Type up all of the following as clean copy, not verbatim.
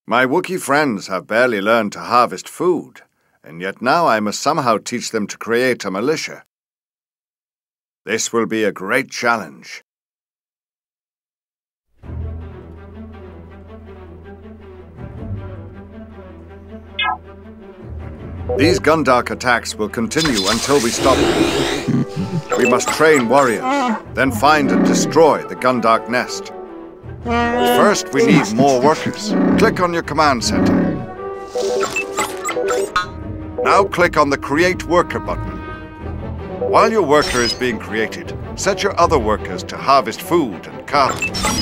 My Wookiee friends have barely learned to harvest food, and yet now I must somehow teach them to create a militia. This will be a great challenge. These gundark attacks will continue until we stop them. We must train warriors, then find and destroy the gundark nest. First, we need more workers. Click on your command center. Now click on the Create Worker button. While your worker is being created, set your other workers to harvest food and cargo.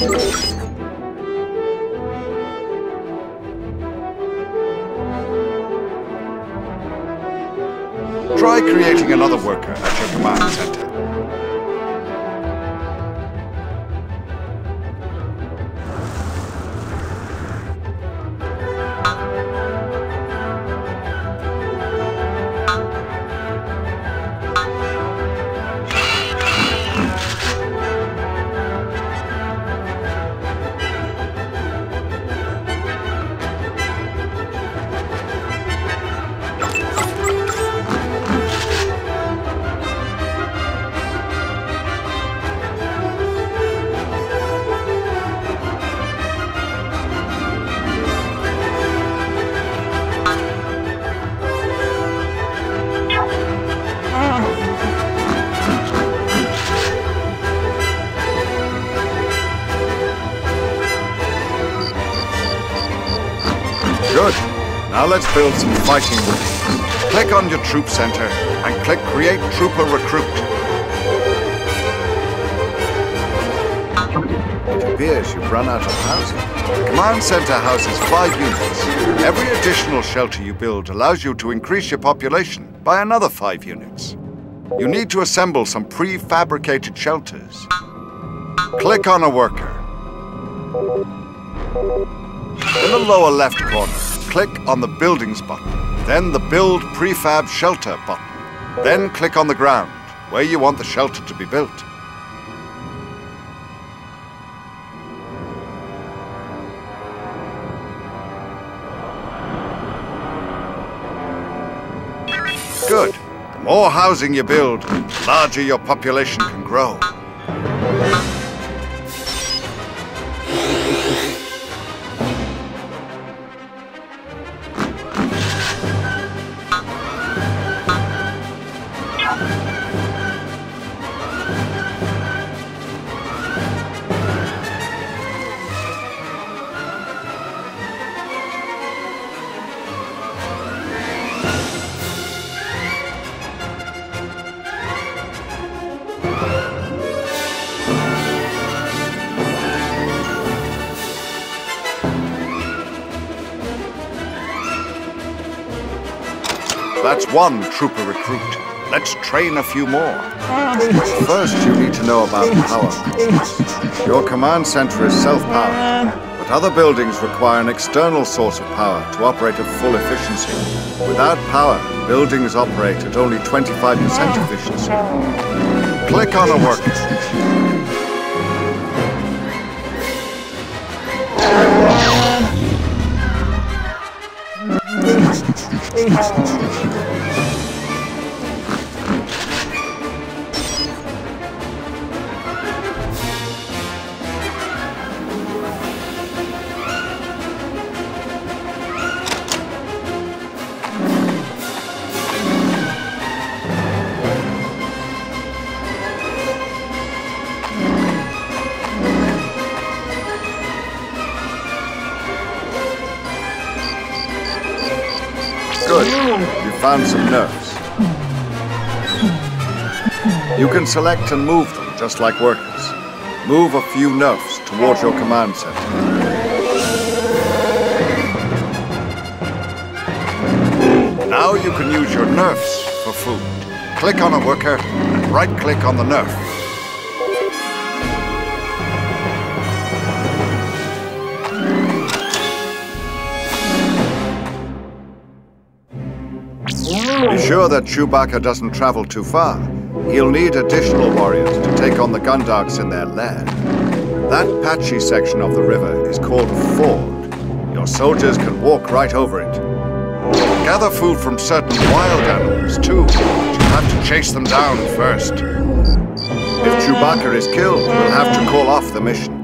Try creating another worker at your command center. Good. Now let's build some fighting Wookiees. Click on your troop center and click Create Trooper Recruit. It appears you've run out of housing. The command center houses 5 units. Every additional shelter you build allows you to increase your population by another 5 units. You need to assemble some prefabricated shelters. Click on a worker. In the lower left corner, click on the Buildings button, then the Build Prefab Shelter button. Then click on the ground, where you want the shelter to be built. Good. The more housing you build, the larger your population can grow. That's 1 trooper recruit. Let's train a few more. First, you need to know about power. Your command center is self-powered, but other buildings require an external source of power to operate at full efficiency. Without power, buildings operate at only 25% efficiency. Click on a worker. Good. You found some nerfs. You can select and move them just like workers. Move a few nerfs towards your command center. Now you can use your nerfs for food. Click on a worker, right-click on the nerf. Be sure that Chewbacca doesn't travel too far. He'll need additional warriors to take on the gundarks in their lair. That patchy section of the river is called a ford. Your soldiers can walk right over it. Gather food from certain wild animals, too, but you'll have to chase them down first. If Chewbacca is killed, we'll have to call off the mission.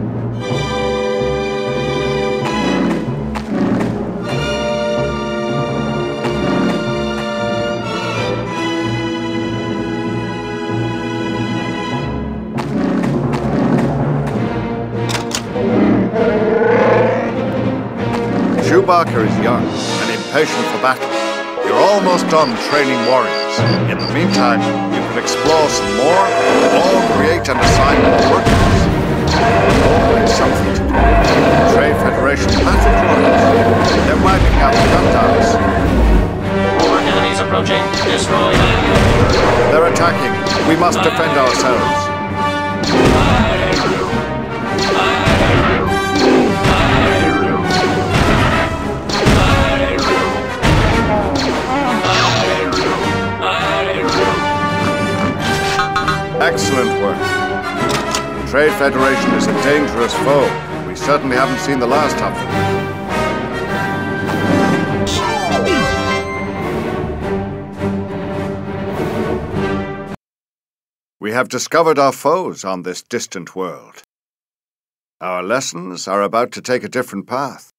Chewbacca is young and impatient for battle. You're almost done training warriors. In the meantime, you can explore some more or create and assign more workers. Always something to do. Trade Federation Battlegrounds. They're wiping out the gundarks. More enemies approaching. Destroy them. They're attacking. We must defend ourselves. Excellent work. The Trade Federation is a dangerous foe. We certainly haven't seen the last of them. We have discovered our foes on this distant world. Our lessons are about to take a different path.